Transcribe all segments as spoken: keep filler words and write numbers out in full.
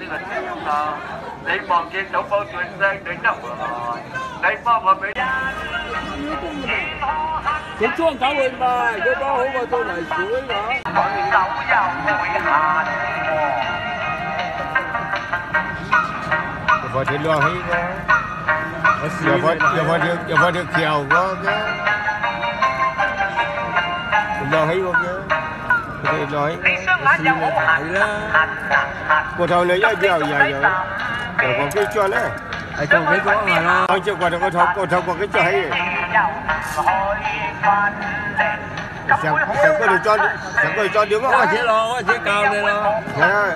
歷史啊！你望見到嗰段聲，你得來，你幫我俾。 佢裝狗去賣，佢包好過做泥水㗎。 佢手又會行อย่าพอที่รอให้ก็อย่าพออย่าพอที่อย่าพอที่เขียวก็ก็รอให้ก็ก็cái nói của thầu này dẻo dẻo dẻo để có cái cho đấy ai còn cái có mà nó anh chưa có có thầu có thầu có cái cho hay chẳng chẳng có được cho chẳng có được cho đứng có chỉ lo có chỉ cao đây lo có lỗ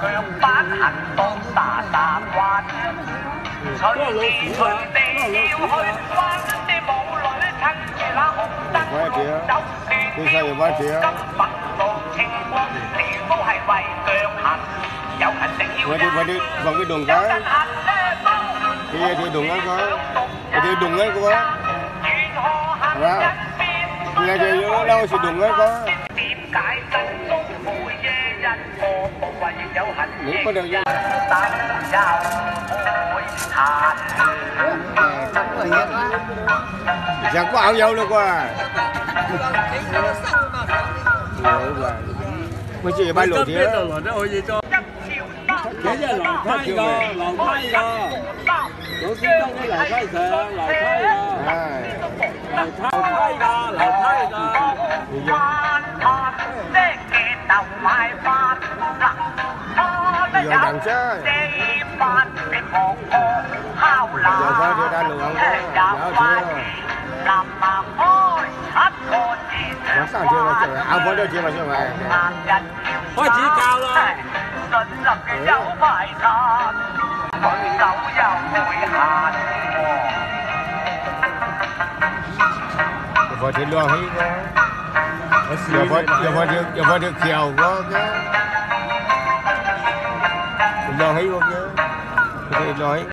phí mà có lỗ phí mà quá chị tôi sao vậy quá chị vậy đi vậy đi bằng cái đường cái cái thì đường cái có cái thì đường cái có đó nghe thì nó đâu thì đường cái có nếu có đường gì chẳng có áo dâu đâu qua mới chỉ bay lộ thế cái gì lò thay cơ lò thay cơ lỗ xí đông cái lò thay sờ lò thay cơ lò thay cơ lò thay cơ giờ đằng chứ giờ có thì đã lùi không có đảo chưa nó sao chưa nó chưa áo phối đâu chưa mà chưa mà có chỉ cao thôi พอที่รอให้ก็อย่าพออย่าพอที่อย่าพอที่เขียวก็ก็รอให้ก็ก็รอให้